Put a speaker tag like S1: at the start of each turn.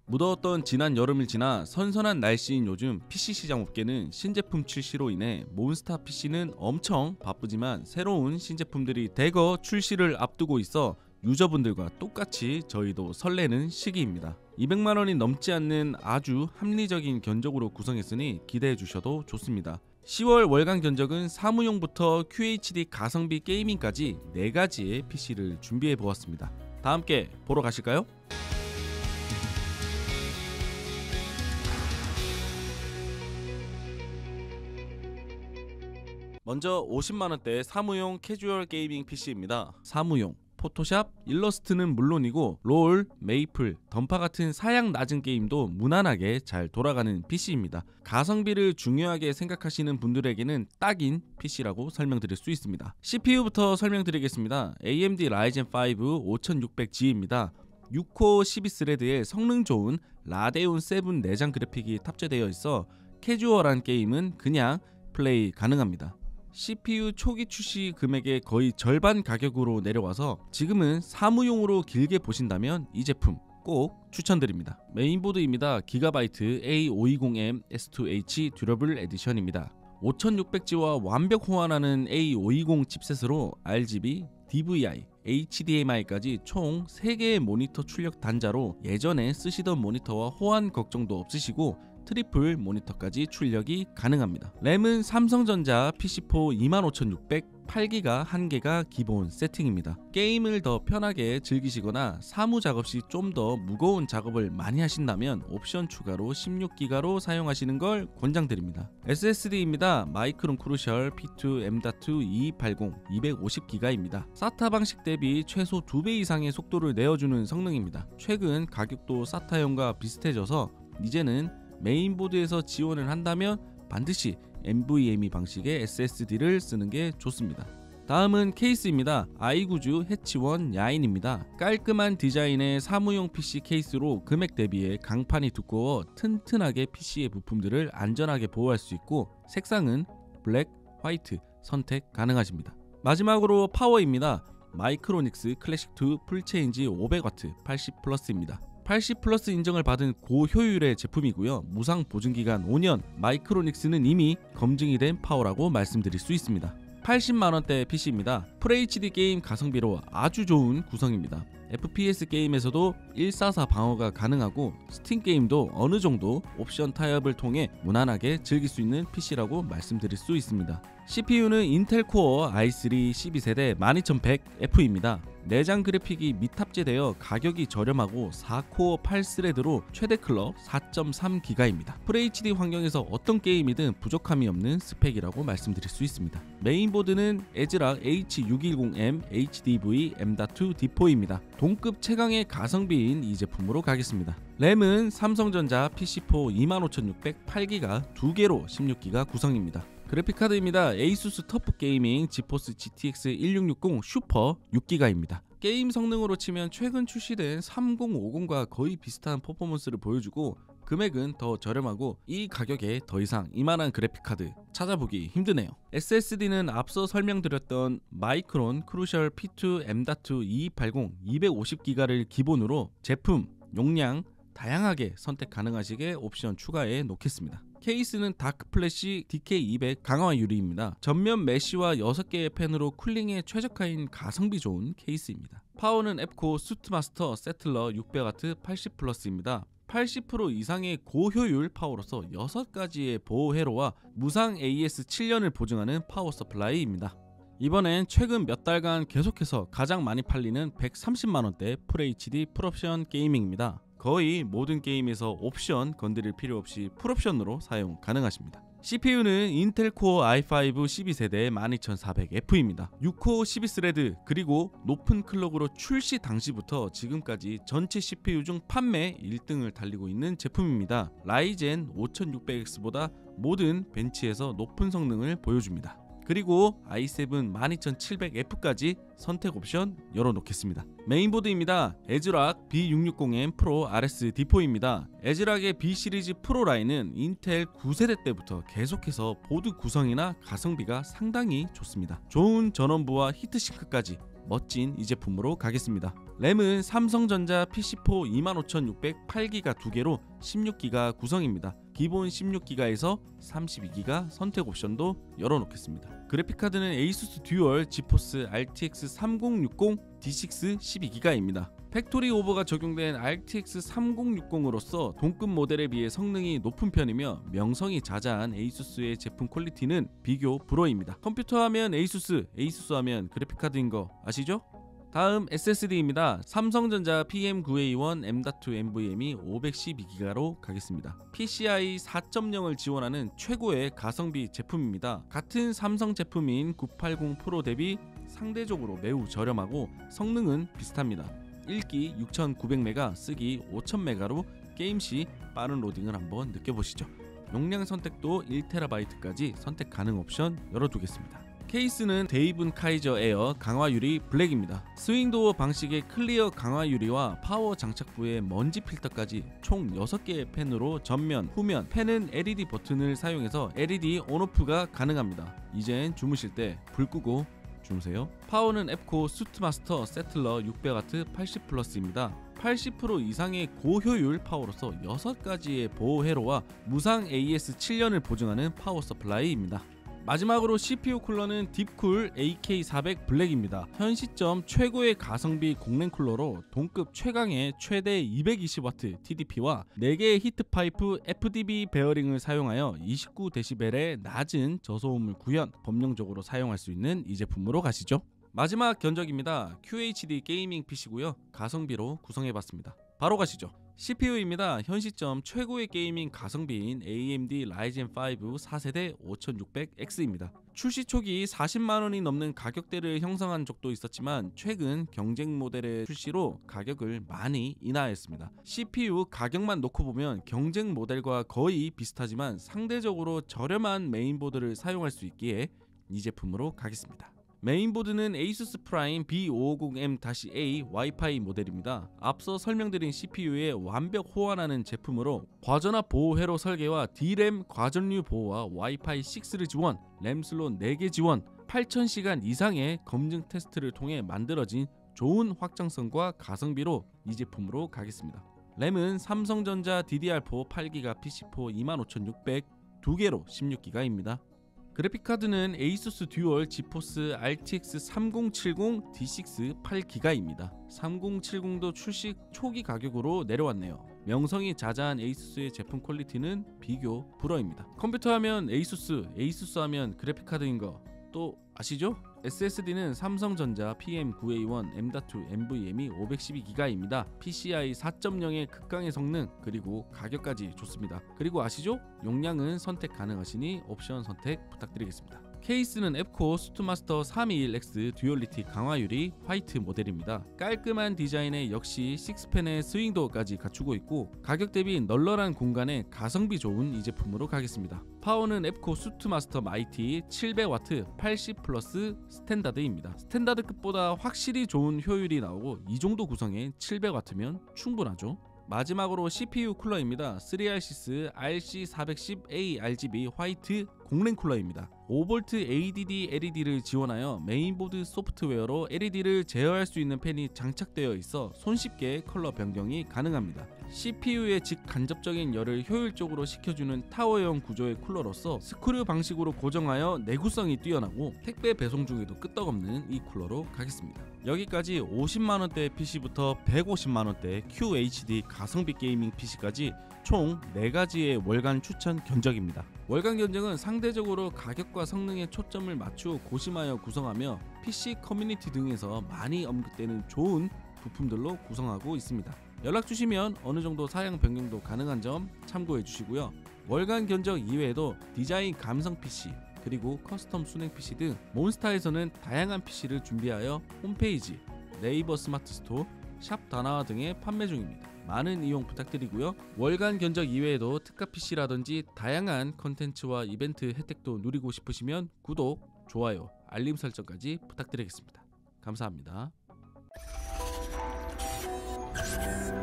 S1: 무더웠던 지난 여름을 지나 선선한 날씨인 요즘 PC 시장 업계는 신제품 출시로 인해 몬스타 PC는 엄청 바쁘지만 새로운 신제품들이 대거 출시를 앞두고 있어 유저분들과 똑같이 저희도 설레는 시기입니다. 200만원이 넘지 않는 아주 합리적인 견적으로 구성했으니 기대해 주셔도 좋습니다. 10월 월간 견적은 사무용부터 QHD 가성비 게이밍까지 4가지의 PC를 준비해 보았습니다. 다 함께 보러 가실까요? 먼저 50만원대 사무용 캐주얼 게이밍 PC입니다. 사무용 포토샵, 일러스트는 물론이고 롤, 메이플, 던파 같은 사양 낮은 게임도 무난하게 잘 돌아가는 PC입니다. 가성비를 중요하게 생각하시는 분들에게는 딱인 PC라고 설명드릴 수 있습니다. CPU부터 설명드리겠습니다. AMD Ryzen 5 5600G입니다. 6코어 12스레드에 성능 좋은 라데온 7 내장 그래픽이 탑재되어 있어 캐주얼한 게임은 그냥 플레이 가능합니다. CPU 초기 출시 금액의 거의 절반 가격으로 내려와서 지금은 사무용으로 길게 보신다면 이 제품 꼭 추천드립니다. 메인보드입니다. 기가바이트 A520M S2H 듀러블 에디션입니다. 5600G와 완벽 호환하는 A520 칩셋으로 RGB, DVI, HDMI까지 총 3개의 모니터 출력 단자로 예전에 쓰시던 모니터와 호환 걱정도 없으시고 트리플 모니터까지 출력이 가능합니다. 램은 삼성전자 PC4 25600 8기가 1개가 기본 세팅입니다. 게임을 더 편하게 즐기시거나 사무 작업 시 좀 더 무거운 작업을 많이 하신다면 옵션 추가로 16기가로 사용하시는 걸 권장드립니다. SSD입니다. 마이크론 크루셜 P2 M.280 250기가입니다. SATA 방식 대비 최소 2배 이상의 속도를 내어주는 성능입니다. 최근 가격도 SATA용과 비슷해져서 이제는 메인보드에서 지원을 한다면 반드시 NVMe 방식의 SSD를 쓰는 게 좋습니다. 다음은 케이스입니다. i9주 해치원 야인입니다. 깔끔한 디자인의 사무용 PC 케이스로 금액 대비해 강판이 두꺼워 튼튼하게 PC의 부품들을 안전하게 보호할 수 있고 색상은 블랙, 화이트 선택 가능하십니다. 마지막으로 파워입니다. 마이크로닉스 클래식2 풀체인지 500W 80플러스입니다. 80플러스 인정을 받은 고효율의 제품이고요. 무상 보증기간 5년, 마이크로닉스는 이미 검증이 된 파워라고 말씀드릴 수 있습니다. 80만원대 PC입니다. FHD 게임 가성비로 아주 좋은 구성입니다. FPS 게임에서도 144 방어가 가능하고 스팀 게임도 어느 정도 옵션 타협을 통해 무난하게 즐길 수 있는 PC라고 말씀드릴 수 있습니다. CPU는 인텔 코어 i3 12세대 12100F입니다. 내장 그래픽이 미탑재되어 가격이 저렴하고 4코어 8스레드로 최대 클럭 4.3기가입니다. FHD 환경에서 어떤 게임이든 부족함이 없는 스펙이라고 말씀드릴 수 있습니다. 메인보드는 에즈락 H610M HDV M.2 D4입니다. 동급 최강의 가성비인 이 제품으로 가겠습니다. 램은 삼성전자 PC4 25600 8기가 2개로 16기가 구성입니다. 그래픽카드입니다. 에이수스 터프 게이밍 지포스 GTX 1660 슈퍼 6기가입니다. 게임 성능으로 치면 최근 출시된 3050과 거의 비슷한 퍼포먼스를 보여주고 금액은 더 저렴하고 이 가격에 더 이상 이만한 그래픽카드 찾아보기 힘드네요. SSD는 앞서 설명드렸던 마이크론 크루셜 P2 M.280 250기가를 기본으로 제품, 용량 다양하게 선택 가능하시게 옵션 추가해 놓겠습니다. 케이스는 다크플래시 DK200 강화 유리입니다. 전면 메쉬와 6개의 팬으로 쿨링에 최적화인 가성비 좋은 케이스입니다. 파워는 앱코 수트마스터 세틀러 600W 80플러스입니다. 80% 이상의 고효율 파워로서 6가지의 보호 회로와 무상 AS 7년을 보증하는 파워 서플라이입니다. 이번엔 최근 몇 달간 계속해서 가장 많이 팔리는 130만원대 FHD 풀옵션 게이밍입니다. 거의 모든 게임에서 옵션 건드릴 필요 없이 풀옵션으로 사용 가능하십니다. CPU는 인텔 코어 i5 12세대 12400F입니다. 6코어 12스레드 그리고 높은 클럭으로 출시 당시부터 지금까지 전체 CPU 중 판매 1등을 달리고 있는 제품입니다. 라이젠 5600X보다 모든 벤치에서 높은 성능을 보여줍니다. 그리고 i7 12700F까지 선택 옵션 열어놓겠습니다. 메인보드입니다. 에즈락 B660M 프로 RS D4입니다. 에즈락의 B 시리즈 프로 라인은 인텔 9세대 때부터 계속해서 보드 구성이나 가성비가 상당히 좋습니다. 좋은 전원부와 히트싱크까지 멋진 이 제품으로 가겠습니다. 램은 삼성전자 PC4 25608기가 2개로 16기가 구성입니다. 기본 16기가에서 32기가 선택 옵션도 열어놓겠습니다. 그래픽카드는 에이수스 듀얼 지포스 RTX 3060 D6 12기가입니다. 팩토리 오버가 적용된 RTX 3060으로서 동급 모델에 비해 성능이 높은 편이며 명성이 자자한 에이수스의 제품 퀄리티는 비교 불허입니다. 컴퓨터 하면 에이수스, 에이수스 하면 그래픽카드인 거 아시죠? 다음 SSD입니다. 삼성전자 PM9A1 M.2 NVMe 512기가로 가겠습니다. PCI 4.0을 지원하는 최고의 가성비 제품입니다. 같은 삼성 제품인 980 프로 대비 상대적으로 매우 저렴하고 성능은 비슷합니다. 읽기 6900메가, 쓰기 5000메가로 게임 시 빠른 로딩을 한번 느껴보시죠. 용량 선택도 1TB까지 선택 가능 옵션 열어두겠습니다. 케이스는 데이븐 카이저 에어 강화 유리 블랙입니다. 스윙도어 방식의 클리어 강화 유리와 파워 장착부의 먼지 필터까지 총 6개의 펜으로 전면, 후면, 펜은 LED 버튼을 사용해서 LED 온오프가 가능합니다. 이젠 주무실 때 불 끄고 주무세요. 파워는 앱코 수트마스터 세틀러 600W 80플러스입니다. 80% 이상의 고효율 파워로서 6가지의 보호 회로와 무상 AS 7년을 보증하는 파워 서플라이입니다. 마지막으로 CPU 쿨러는 딥쿨 AK400 블랙입니다. 현 시점 최고의 가성비 공랭 쿨러로 동급 최강의 최대 220W TDP와 4개의 히트파이프 FDB 베어링을 사용하여 29dB의 낮은 저소음을 구현, 범용적으로 사용할 수 있는 이 제품으로 가시죠. 마지막 견적입니다. QHD 게이밍 PC고요. 가성비로 구성해봤습니다. 바로 가시죠. CPU입니다. 현 시점 최고의 게이밍 가성비인 AMD Ryzen 5 4세대 5600X입니다. 출시 초기 40만원이 넘는 가격대를 형성한 적도 있었지만 최근 경쟁 모델의 출시로 가격을 많이 인하했습니다. CPU 가격만 놓고 보면 경쟁 모델과 거의 비슷하지만 상대적으로 저렴한 메인보드를 사용할 수 있기에 이 제품으로 가겠습니다. 메인보드는 ASUS 프라임 B550M-A 와이파이 모델입니다. 앞서 설명드린 CPU에 완벽 호환하는 제품으로 과전압 보호 회로 설계와 D램 과전류 보호와 와이파이 6를 지원, 램 슬롯 4개 지원, 8000시간 이상의 검증 테스트를 통해 만들어진 좋은 확장성과 가성비로 이 제품으로 가겠습니다. 램은 삼성전자 DDR4 8기가 PC4 25600 2개로 16기가입니다. 그래픽카드는 에이수스 듀얼 지포스 RTX 3070 D6 8기가입니다. 3070도 출시 초기 가격으로 내려왔네요. 명성이 자자한 에이수스의 제품 퀄리티는 비교 불허입니다. 컴퓨터 하면 에이수스, 에이수스 하면 그래픽카드인 거 또 아시죠? SSD는 삼성전자 PM9A1 M.2 NVMe 512기가입니다. PCI 4.0의 극강의 성능 그리고 가격까지 좋습니다. 그리고 아시죠? 용량은 선택 가능하시니 옵션 선택 부탁드리겠습니다. 케이스는 앱코 수트마스터 321X 듀얼리티 강화 유리 화이트 모델입니다. 깔끔한 디자인에 역시 6펜의 스윙도어까지 갖추고 있고 가격 대비 널널한 공간에 가성비 좋은 이 제품으로 가겠습니다. 파워는 앱코 수트마스터 마이티 700W 80플러스 스탠다드입니다. 스탠다드급보다 확실히 좋은 효율이 나오고 이 정도 구성에 700W면 충분하죠. 마지막으로 CPU 쿨러입니다. 3RCS RC410A RGB 화이트 공랭 쿨러입니다. 5V ADD LED를 지원하여 메인보드 소프트웨어로 LED를 제어할 수 있는 펜이 장착되어 있어 손쉽게 컬러 변경이 가능합니다. CPU의 직간접적인 열을 효율적으로 식혀주는 타워형 구조의 쿨러로서 스크류 방식으로 고정하여 내구성이 뛰어나고 택배 배송 중에도 끄떡없는 이 쿨러로 가겠습니다. 여기까지 50만원대 PC부터 150만원대 QHD 가성비 게이밍 PC까지 총 4가지의 월간 추천 견적입니다. 월간 견적은 상대적으로 가격과 성능에 초점을 맞추어 고심하여 구성하며 PC 커뮤니티 등에서 많이 언급되는 좋은 부품들로 구성하고 있습니다. 연락 주시면 어느 정도 사양 변경도 가능한 점 참고해 주시고요. 월간 견적 이외에도 디자인 감성 PC 그리고 커스텀 순행 PC 등 몬스타에서는 다양한 PC를 준비하여 홈페이지, 네이버 스마트 스토어, 샵 다나와 등에 판매 중입니다. 많은 이용 부탁드리고요. 월간 견적 이외에도 특가 PC라든지 다양한 컨텐츠와 이벤트 혜택도 누리고 싶으시면 구독, 좋아요, 알림 설정까지 부탁드리겠습니다. 감사합니다.